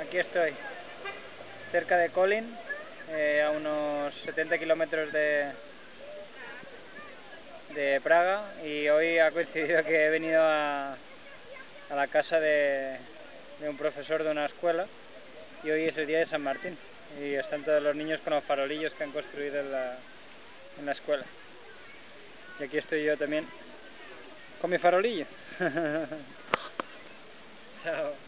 Aquí estoy, cerca de Kolín, a unos 70 kilómetros de Praga, y hoy ha coincidido que he venido a la casa de un profesor de una escuela, y hoy es el día de San Martín y están todos los niños con los farolillos que han construido en la escuela, y aquí estoy yo también con mi farolillo. Chao.